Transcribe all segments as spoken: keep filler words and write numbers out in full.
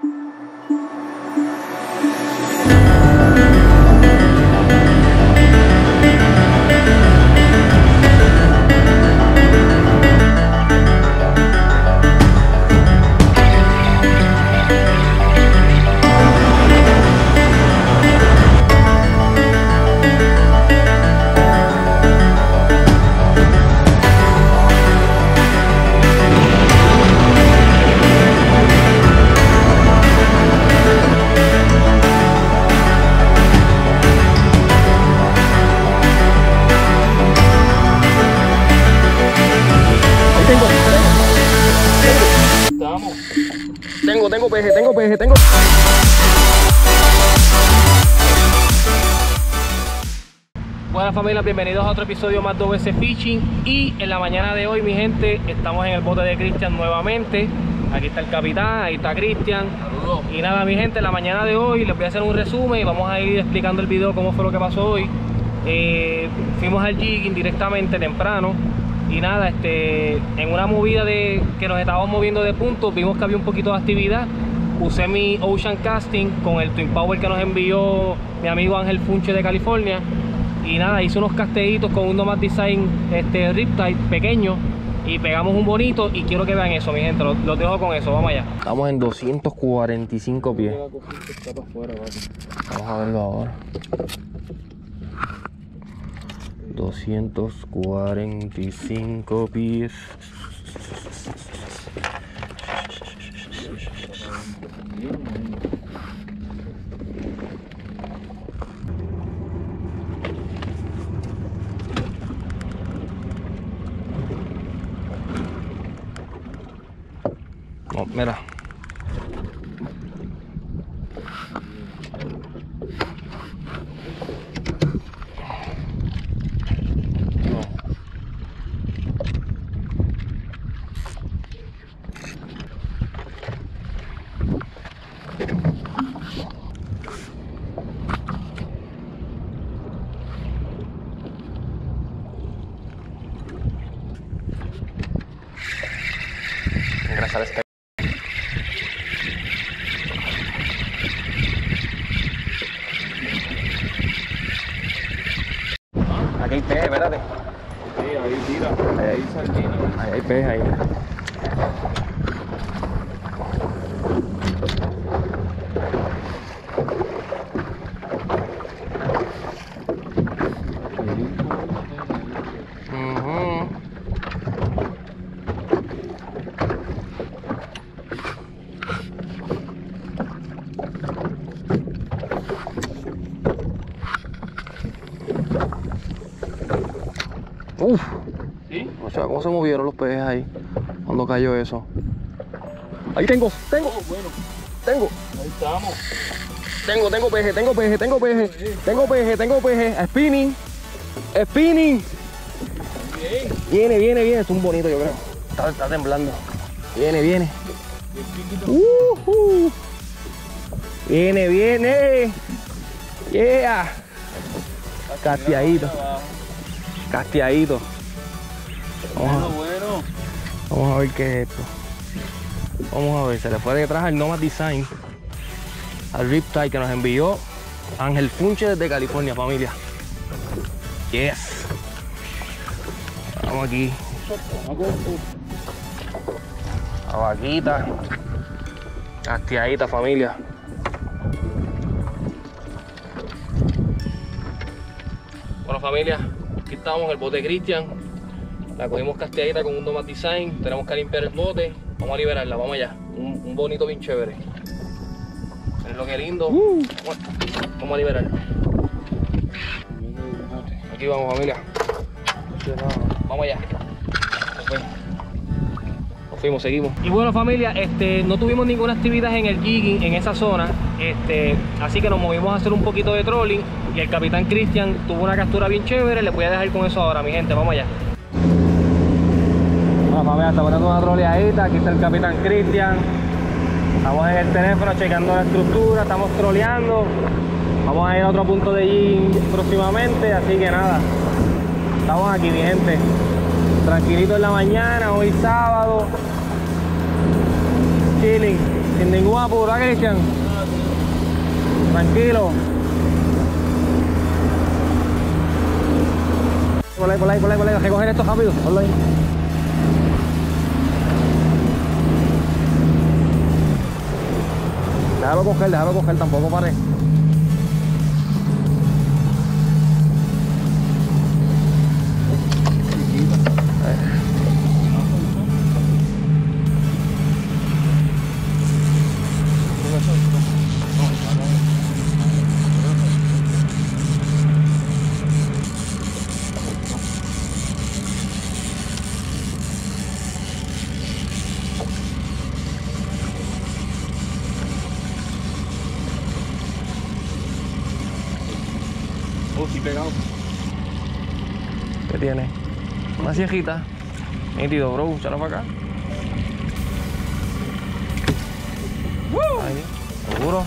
Tengo, tengo peje, tengo peje, tengo. Buenas familias, bienvenidos a otro episodio más de O B S Fishing. Y en la mañana de hoy, mi gente, estamos en el bote de Cristian nuevamente. Aquí está el capitán, ahí está Cristian. Y nada, mi gente, en la mañana de hoy les voy a hacer un resumen y vamos a ir explicando el video cómo fue lo que pasó hoy. eh, Fuimos al jigging directamente temprano. Y nada, este, en una movida de que nos estábamos moviendo de puntos, vimos que había un poquito de actividad. Usé mi Ocean Casting con el Twin Power que nos envió mi amigo Ángel Funche de California. Y nada, hice unos casteitos con un Nomad Design este, Riptide pequeño. Y pegamos un bonito y quiero que vean eso, mi gente. Los, los dejo con eso, vamos allá. Estamos en doscientos cuarenta y cinco pies. Vamos a verlo ahora. doscientos cuarenta y cinco pies. Oh, mira. Gracias. Aquí hay peje, espérate. Sí, ahí tira. Ahí hay sardina. Ahí hay peje ahí. Uf, ¿Sí? o sea, cómo se movieron los peces ahí cuando cayó eso. Ahí tengo, tengo, Oh, bueno, tengo, ahí estamos. tengo, tengo peje, tengo peje, tengo peje, tengo peje, tengo peje, spinning, spinning. Bien. Viene, viene, viene, es un bonito yo creo. Está, está temblando. Viene, viene. Bien chiquito. Uh, uh. Viene, viene. Yeah. Casteadito. Casteadito. Vamos Bueno, a, bueno. vamos a ver qué es esto. Vamos a ver, se le fue detrás al Nomad Design, al Riptide que nos envió Ángel Funche desde California, familia. Yes. Vamos aquí. La vaquita. Casteadita, familia. Bueno, familia, aquí estamos en el bote de Cristian. La cogimos casteadita con un Nomad Design. Tenemos que limpiar el bote. Vamos a liberarla, vamos allá. Un, un bonito bien chévere. Miren lo que lindo. Uh. Vamos, vamos a liberarla. Aquí vamos, familia. Vamos allá. Nos fuimos. Nos fuimos, seguimos. Y bueno, familia, este, no tuvimos ninguna actividad en el jigging en esa zona. Este, así que nos movimos a hacer un poquito de trolling. Y el capitán Cristian tuvo una captura bien chévere. Les voy a dejar con eso ahora, mi gente. Vamos allá. Bueno, familia, estamos dando una troleadita. Aquí está el capitán Cristian. Estamos en el teléfono checando la estructura. Estamos troleando. Vamos a ir a otro punto de jigging próximamente. Así que nada, estamos aquí, mi gente. Tranquilito en la mañana, hoy sábado. Chilling. Sin ningún apuro, ¿eh, Cristian? Tranquilo. Por ahí, por ahí, por ahí, por ahí. Recoger esto rápido. Ponlo ahí. Déjalo coger, déjalo coger, tampoco pare. Oh, sí pegado. ¿Qué tiene? Una siejita. Nítido, bro. Échalo para acá. Ahí. Seguro.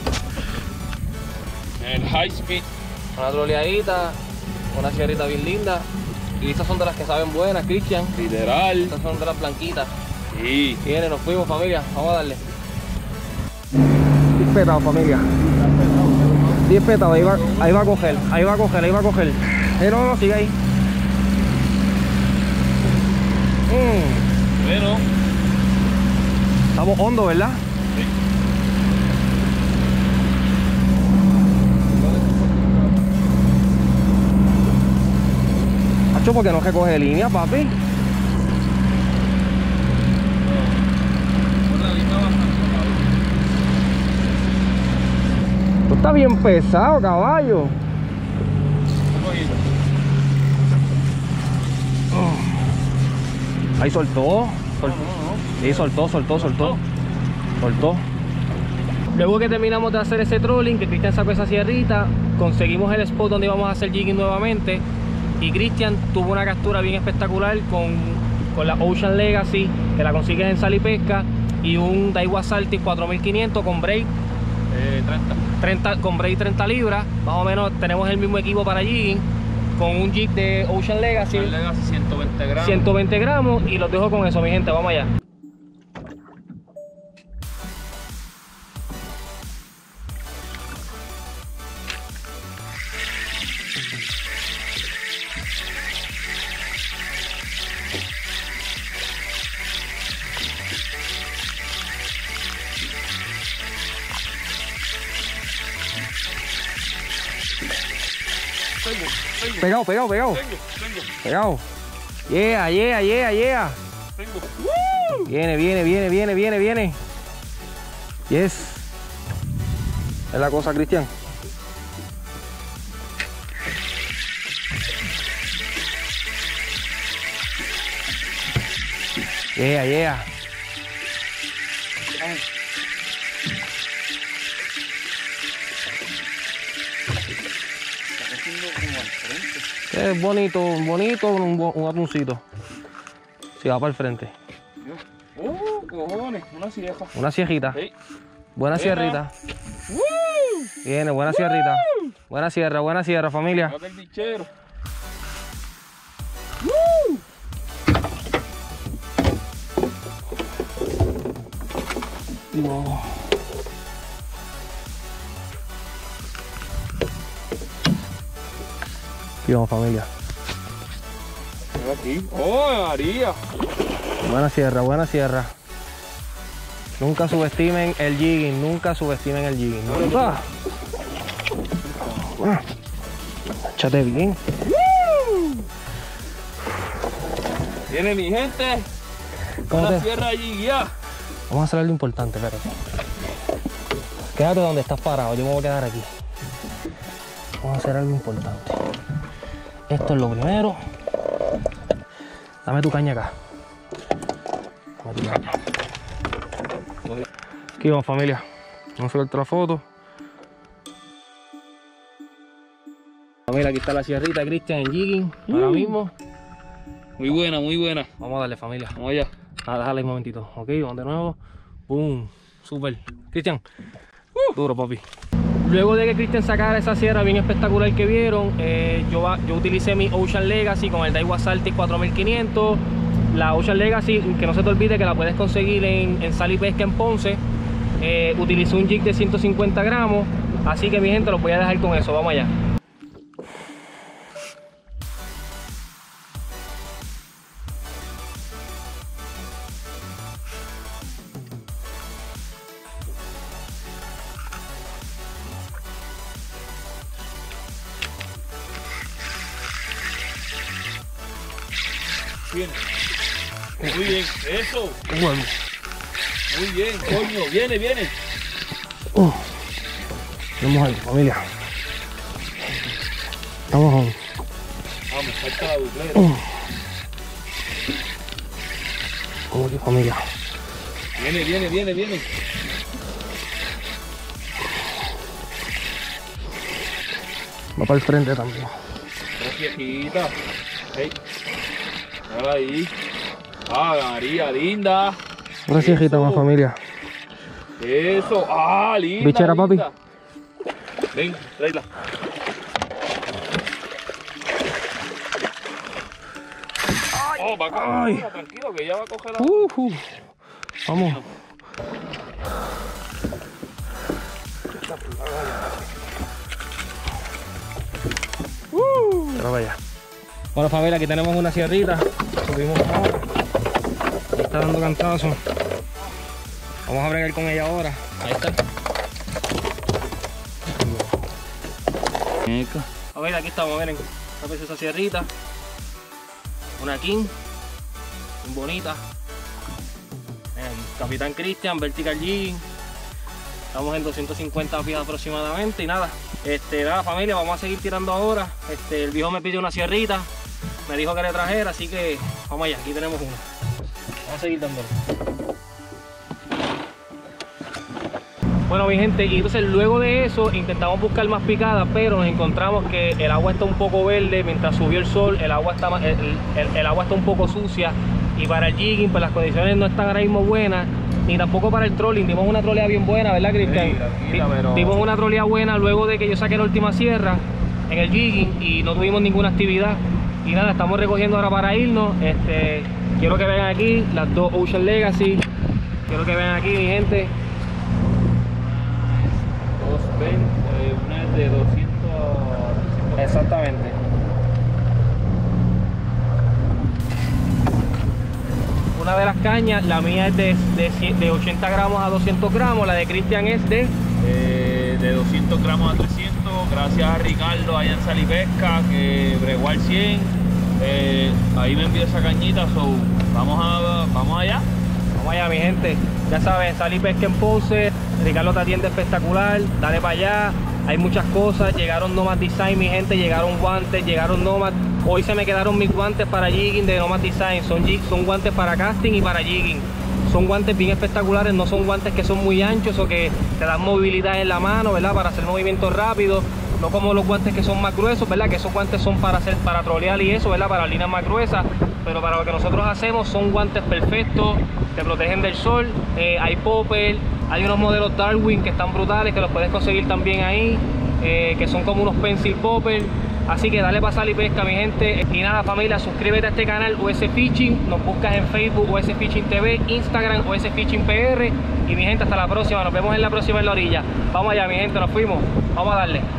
El high speed. Una troleadita. Una sierrita bien linda. Y estas son de las que saben buenas, Cristian. Literal. Estas son de las blanquitas. Sí. Viene, nos fuimos, familia. Vamos a darle. diez petados, familia. diez petados, ahí va, ahí va a coger, ahí va a coger, ahí va a coger. Eh, no, no, sigue ahí. Mm. Bueno. Estamos hondo, ¿verdad? Sí. Hacho, ¿por qué no recoge línea, papi? Tú estás bien pesado, caballo. Oh. Ahí soltó. Sol... Sí, soltó, soltó, soltó. Soltó. Luego que terminamos de hacer ese trolling, que Cristian sacó esa sierrita, conseguimos el spot donde íbamos a hacer jigging nuevamente. Y Cristian tuvo una captura bien espectacular con, con la Ocean Legacy, que la consigues en Sal y Pesca, y un Daiwa Salty cuatro mil quinientos con break. Eh, treinta. treinta, con break treinta libras, más o menos tenemos el mismo equipo para jigging, con un jig de Ocean Legacy, Ocean Legacy ciento veinte gramos. ciento veinte gramos, y los dejo con eso, mi gente, vamos allá. Tengo, tengo, Pegado, pegado, pegado, tengo, tengo, pegado. Yeah, yeah, yeah, yeah. tengo. Viene, viene, viene, viene, viene, viene. Yes. Es la cosa, Cristian. Yeah, yeah. Es bonito, bonito, un, bu- un atuncito. Si va para el frente. Oh, cojones, una sieja. Una siejita. Sí. Buena Buena. sierrita. Viene, buena sierrita. Buena sierra, buena sierra, familia. Mate el bichero. No. Aquí vamos, familia. Mira aquí. Oh, María. Buena sierra, buena sierra. Nunca subestimen el jigging, nunca subestimen el jigging. Ah. Ah. Échate bien. Viene mi gente. ¿Cómo La te- sierra allí ya. Vamos a hacer algo importante, espérate. Quédate donde estás parado, yo me voy a quedar aquí. Vamos a hacer algo importante. Esto es lo primero. Dame tu caña acá. Dame tu caña. Aquí vamos, familia. Vamos a sacar otra foto. Familia, aquí está la sierrita de Cristian en jigging. Ahora mismo. Muy buena, muy buena. Vamos a darle, familia. Vamos allá. Ah, déjale un momentito. Ok, vamos de nuevo. Boom. Super. Cristian. Duro, papi. Luego de que Cristian sacara esa sierra bien espectacular que vieron, eh, yo, va- yo utilicé mi Ocean Legacy con el Daiwa Salty cuatro mil quinientos. La Ocean Legacy, que no se te olvide que la puedes conseguir en, en Sal y Pesca en Ponce. Eh, utilicé un jig de ciento cincuenta gramos, así que mi gente los voy a dejar con eso. Vamos allá. Bien. Muy bien, eso. Bueno. Muy bien, coño. Viene, viene. Uh, vamos ahí, familia. Estamos on. Vamos, falta la buclera. Uh. Vamos aquí, familia. Viene, viene, viene, viene. Va para el frente también. Gracias, hey. Ahora ahí. Ah, María, linda. Gracias, mi familia. Eso, ah, linda. Bichera, papi. Linda. Ven, tráela. Oh, va a coger. Ay. Tranquilo, que ya va a coger la. Uh, uh. Vamos. Uh. Pero vaya. Bueno, familia, aquí tenemos una sierrita. Subimos ahora. Está dando cantazo. Vamos a bregar con ella ahora. Ahí está. A ver, aquí estamos, miren. Esta es esa sierrita. Una King. Muy bonita. Miren, Capitán Cristian, Vertical Jigging. Estamos en doscientos cincuenta pies aproximadamente. Y nada, este, nada familia, vamos a seguir tirando ahora. Este, el viejo me pidió una sierrita. Me dijo que le trajera, así que vamos allá, aquí tenemos una. Vamos a seguir dándole. Bueno, mi gente, y entonces luego de eso intentamos buscar más picadas, pero nos encontramos que el agua está un poco verde. Mientras subió el sol, el agua está, el, el, el agua está un poco sucia, y para el jigging pues las condiciones no están ahora mismo buenas, ni tampoco para el trolling. Dimos una trolea bien buena, ¿verdad, Cristian? Sí, pero... Dimos una trolea buena luego de que yo saqué la última sierra en el jigging y no tuvimos ninguna actividad. Y nada, estamos recogiendo ahora para irnos. Este, quiero que vean aquí las dos Ocean Legacy. Quiero que vean aquí, mi gente. doscientos veinte, una es de doscientos. Exactamente. Una de las cañas, la mía es de, de, de ochenta gramos a doscientos gramos. La de Cristian es de... Eh, de doscientos gramos a trescientos. Gracias a Ricardo allá en Sal y Pesca, que bregó al cien. Eh, ahí me envió esa cañita, so vamos a vamos allá. Vamos allá, mi gente. Ya saben, Sal y Pesca en Ponce. Ricardo te atiende espectacular. Dale para allá. Hay muchas cosas. Llegaron Nomad Design, mi gente. Llegaron guantes, llegaron Nomad. Hoy se me quedaron mis guantes para jigging de Nomad Design. Son, son guantes para casting y para jigging. Son guantes bien espectaculares, no son guantes que son muy anchos o que te dan movilidad en la mano, ¿verdad? Para hacer movimientos rápidos, no como los guantes que son más gruesos, ¿verdad? Que esos guantes son para hacer, para trolear y eso, ¿verdad? Para líneas más gruesas, pero para lo que nosotros hacemos son guantes perfectos, te protegen del sol. Eh, hay popper, hay unos modelos Darwin que están brutales, que los puedes conseguir también ahí, eh, que son como unos pencil popper. Así que dale para Sal y Pesca, mi gente. Y nada, familia, suscríbete a este canal U S Fishing. Nos buscas en Facebook U S Fishing T V, Instagram U S Fishing P R. Y mi gente, hasta la próxima. Nos vemos en la próxima en la orilla. Vamos allá, mi gente, nos fuimos. Vamos a darle.